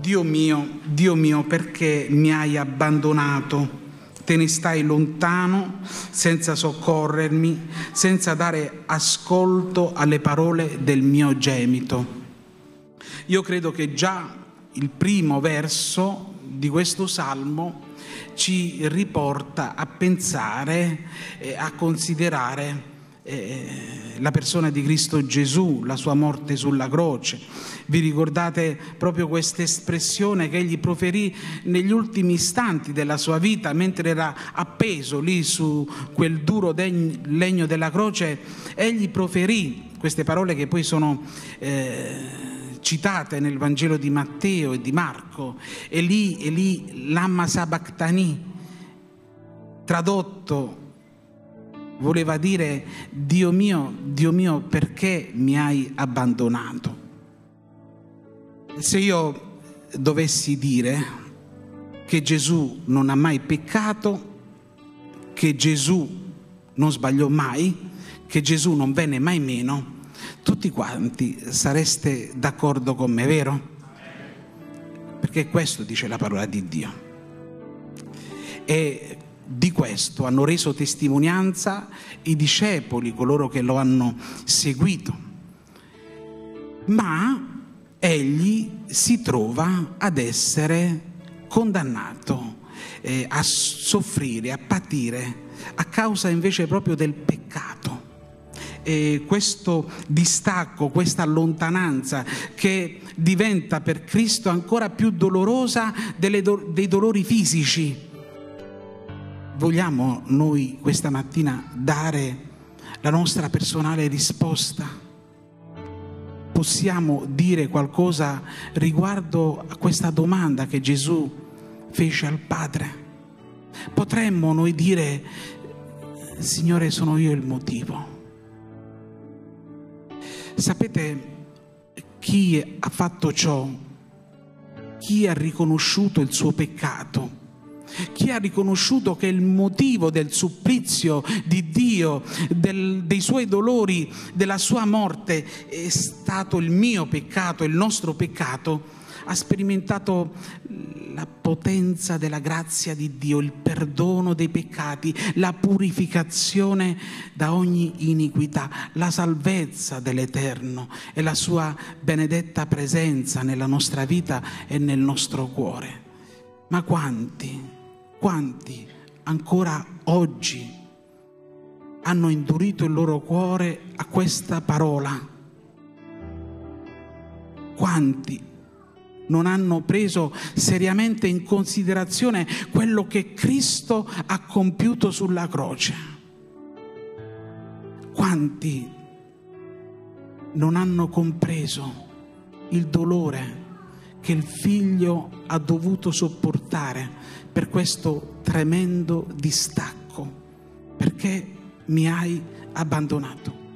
Dio mio, perché mi hai abbandonato? Te ne stai lontano, senza soccorrermi, senza dare ascolto alle parole del mio gemito. Io credo che già il primo verso di questo salmo ci riporta a pensare e a considerare la persona di Cristo Gesù, la sua morte sulla croce. Vi ricordate proprio questa espressione che egli proferì negli ultimi istanti della sua vita, mentre era appeso lì su quel duro legno della croce? Egli proferì queste parole che poi sono citate nel Vangelo di Matteo e di Marco: Eli, lama sabachthani. Tradotto voleva dire: Dio mio, perché mi hai abbandonato? Se io dovessi dire che Gesù non ha mai peccato, che Gesù non sbagliò mai, che Gesù non venne mai meno, tutti quanti sareste d'accordo con me, vero? Perché questo dice la parola di Dio. E di questo hanno reso testimonianza i discepoli, coloro che lo hanno seguito. Ma egli si trova ad essere condannato, a soffrire, a patire, a causa invece proprio del peccato. E questo distacco, questa lontananza che diventa per Cristo ancora più dolorosa dei dolori fisici. Vogliamo noi questa mattina dare la nostra personale risposta? Possiamo dire qualcosa riguardo a questa domanda che Gesù fece al Padre? Potremmo noi dire: Signore, sono io il motivo. Sapete chi ha fatto ciò? Chi ha riconosciuto il suo peccato? Chi ha riconosciuto che il motivo del supplizio di Dio, dei suoi dolori, della sua morte è stato il mio peccato, il nostro peccato, ha sperimentato la potenza della grazia di Dio, il perdono dei peccati, la purificazione da ogni iniquità, la salvezza dell'Eterno e la sua benedetta presenza nella nostra vita e nel nostro cuore. Ma quanti ancora oggi hanno indurito il loro cuore a questa parola? Quanti non hanno preso seriamente in considerazione quello che Cristo ha compiuto sulla croce? Quanti non hanno compreso il dolore che il Figlio ha dovuto sopportare per questo tremendo distacco? Perché mi hai abbandonato?